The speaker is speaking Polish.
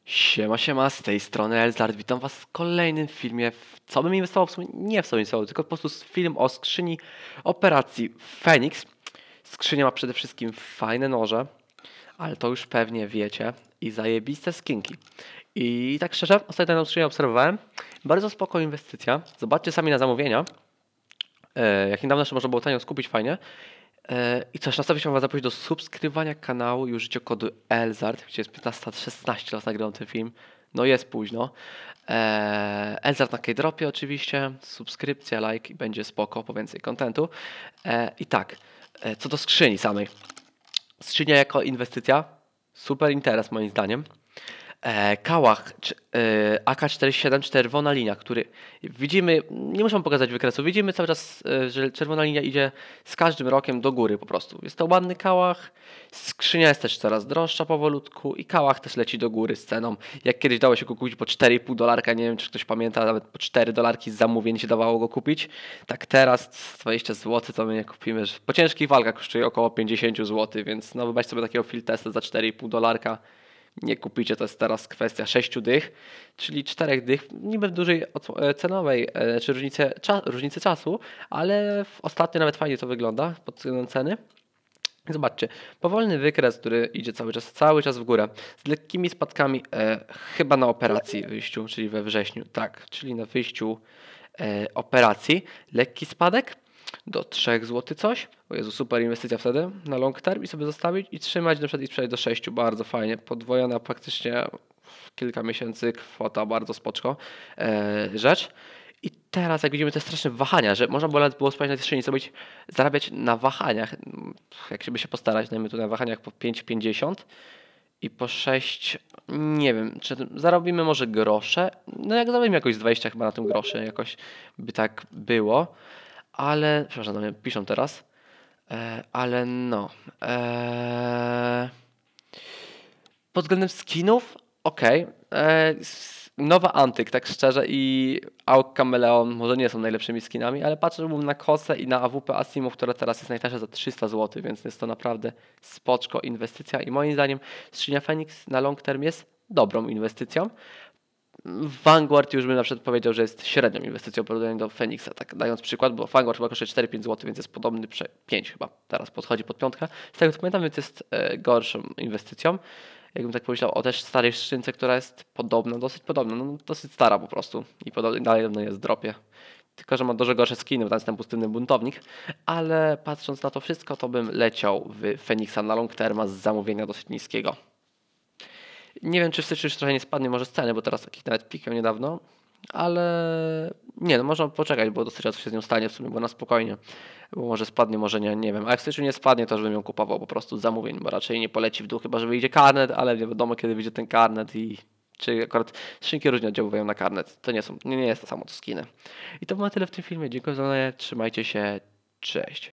Siema, siema, z tej strony Elzard. Witam was w kolejnym filmie. Co bym inwestował? W sumie nie w co bym inwestował, tylko po prostu film o skrzyni operacji Phoenix. Skrzynia ma przede wszystkim fajne noże, ale to już pewnie wiecie, i zajebiste skinki. I tak szczerze, ostatnio tę skrzynię obserwowałem. Bardzo spoko inwestycja. Zobaczcie sami na zamówienia. Jak niedawno jeszcze można było tanio skupić fajnie. I coś, nastawię się was zaprosić do subskrybowania kanału i użycia kodu ELZARD, gdzie jest 15:16 raz nagrywam ten film. No jest późno. ELZARD na K-Dropie oczywiście, subskrypcja, like i będzie spoko, po więcej kontentu. I tak, co do skrzyni samej. Skrzynia jako inwestycja, super interes moim zdaniem. Kałach AK-47 czerwona linia, który widzimy, nie muszę pokazać wykresu, widzimy cały czas, że czerwona linia idzie z każdym rokiem do góry po prostu. Jest to ładny kałach, skrzynia jest też coraz droższa powolutku i kałach też leci do góry z ceną. Jak kiedyś dało się go kupić po 4,5 dolarka, nie wiem czy ktoś pamięta, nawet po 4 dolarki z zamówień się dawało go kupić. Tak teraz 20 zł to my nie kupimy. Po ciężkich walkach kosztuje około 50 zł, więc no wybaczcie sobie takiego field testa za 4,5 dolarka. Nie kupicie, to jest teraz kwestia 6 dych, czyli 4 dych, niby w dużej cenowej, czy różnicy czasu, ale ostatnio nawet fajnie to wygląda pod względem ceny. Zobaczcie, powolny wykres, który idzie cały czas w górę, z lekkimi spadkami, chyba na operacji wyjściu, czyli we wrześniu, tak, czyli na wyjściu operacji, lekki spadek do 3 zł coś. O Jezu, super inwestycja wtedy na long term i sobie zostawić i trzymać na przykład i sprzedać do 6. Bardzo fajnie. Podwojona praktycznie w kilka miesięcy kwota, bardzo spoczko rzecz. I teraz jak widzimy te straszne wahania, że można było spać na tej skrzyni sobie zarabiać na wahaniach. Jak się by się postarać, dajmy tu na wahaniach po 5,50 i po 6, nie wiem, czy zarobimy może grosze. No jak zarobimy jakoś z 20 chyba na tym grosze, jakoś by tak było. Ale, przepraszam, do mnie piszą teraz, ale no, pod względem skinów, okej, nowa Antyk, tak szczerze, i AUG Kameleon może nie są najlepszymi skinami, ale patrzę na Kosę i na AWP Asimov, która teraz jest najtańsza za 300 zł, więc jest to naprawdę spoczko inwestycja i moim zdaniem skrzynia Phoenix na long term jest dobrą inwestycją. Vanguard już bym na przykład powiedział, że jest średnią inwestycją porównaniu do Phoenixa, tak dając przykład, bo Vanguard chyba kosztuje 4-5 zł, więc jest podobny, 5 chyba, teraz podchodzi pod piątkę. Z tego co pamiętam, więc jest gorszą inwestycją. Jakbym tak pomyślał o też starej skrzynce, która jest podobna, dosyć podobna, no dosyć stara po prostu i dalej jest w dropie. Tylko, że ma dużo gorsze skiny, bo tam jest ten pustynny buntownik, ale patrząc na to wszystko, to bym leciał w Phoenixa na long terma z zamówienia dosyć niskiego. Nie wiem, czy w styczniu już trochę nie spadnie może z ceny, bo teraz taki nawet pikał niedawno, ale nie, no można poczekać, bo dosyć łatwo się z nią stanie w sumie, bo na spokojnie, bo może spadnie, może nie, nie wiem. A jak w styczniu nie spadnie, to już bym ją kupował po prostu z zamówień, bo raczej nie poleci w dół, chyba że wyjdzie karnet, ale nie wiadomo kiedy wyjdzie ten karnet i czy akurat skrzynki różnie oddziałują na karnet. To nie jest to samo co skiny. I to było tyle w tym filmie. Dziękuję za oglądanie, trzymajcie się, cześć.